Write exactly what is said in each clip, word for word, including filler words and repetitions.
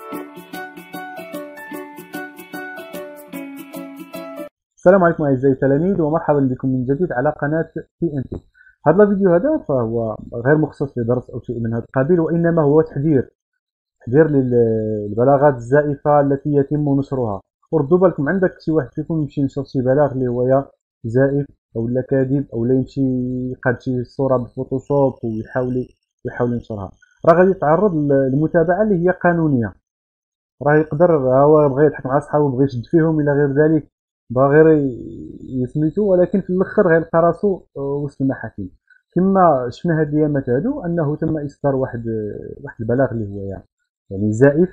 السلام عليكم اعزائي التلاميذ ومرحبا بكم من جديد على قناه تي ان تي. هذا الفيديو هذا فهو غير مخصص لدرس او شيء من هذا القبيل، وانما هو تحذير تحذير للبلاغات الزائفه التي يتم نشرها. وردوا بالكم، عندك شي واحد فيكم يمشي ينشر شي بلاغ اللي هو زائف او لا كاذب، او لا يمشي يقاد شي صوره بالفوتوشوب ويحاول يحاول ينشرها، راه غادي يتعرض لمتابعه اللي هي قانونيه. راه يقدر هو بغى يضحك مع صحابو، بغى يشد فيهم الى غير ذلك، بغى غير يسميتو، ولكن في الاخر غيلقى راسو وسط المحاكم. كما شفنا هاد الايامات هادو انه تم اصدار واحد واحد البلاغ اللي هو يعني زائف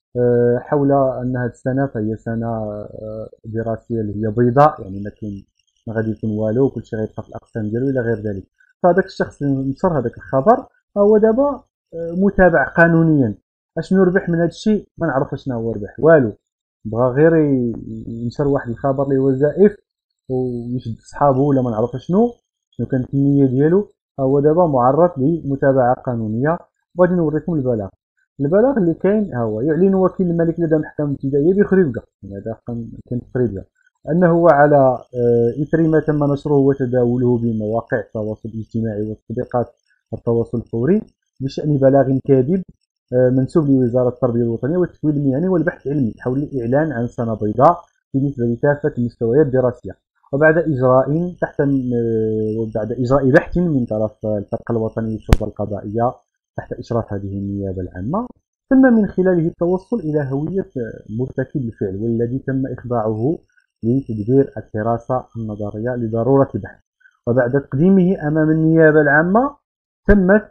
حول ان هاد السنه فهي سنه دراسيه اللي هي بيضاء، يعني ما كاين ما غادي يكون والو، كلشي غيبقى في الاقسام ديالو الى غير ذلك. فهذاك الشخص اللي نشر هذاك الخبر هو دابا متابع قانونيا. اشنو ربح من هذا الشيء؟ ما نعرف شنو هو ربح، والو. بغى غير ينشر واحد الخبر اللي هو زائف ويشد صحابو ولا ما نعرف شنو شنو كانت النيه ديالو. هو دابا معرض لمتابعه قانونيه. غادي نوريكم البلاغ. البلاغ اللي كاين ها هو: يعلن وكيل الملك لدى المحكمه الابتدائيه بخريبكا، هذا كان في خريبكا، انه على اثر ما تم نشره وتداوله بمواقع التواصل الاجتماعي وتطبيقات التواصل الفوري بشان بلاغ كاذب منسوب لوزارة التربية الوطنية والتكوين المهني والبحث العلمي حول الإعلان عن سنة بيضاء بالنسبة لكافة المستويات الدراسية، وبعد إجراء تحت وبعد إجراء بحث من طرف الفريق الوطني للشرطة القضائية تحت إشراف هذه النيابة العامة، تم من خلاله التوصل إلى هوية مرتكب الفعل والذي تم إخضاعه لتدبير الحراسة النظرية لضرورة البحث. وبعد تقديمه أمام النيابة العامة تمت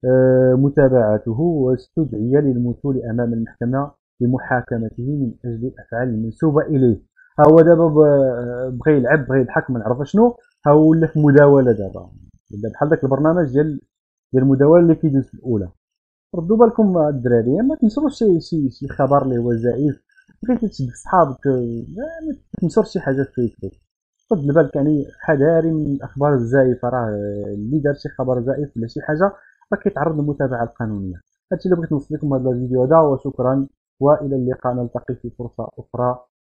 متابعته واستدعي للمثول أمام المحكمة لمحاكمته من أجل الأفعال المنسوبة إليه. ها هو دابا بغى يلعب، بغى يضحك، ما نعرف شنو. ها هو ولا في مداولة دابا، بحال داك البرنامج ديال ديال المداولة اللي كيدوز في الأولى. ردوا بالكم الدراري، ما تنشروش شي شي شي خبر اللي هو زائف. بغيتي تشد في صحابك ما تنشرش شي حاجة في فيسبوك. خد بالك، يعني حذاري من الأخبار الزائفة. راه اللي دار شي خبر زائف ولا شي حاجة راه كيتعرض للمتابعة القانونية. هادشي اللي بغيت نوصل لكم هذا الفيديو هذا، وشكرا والى اللقاء، نلتقي في فرصة أخرى.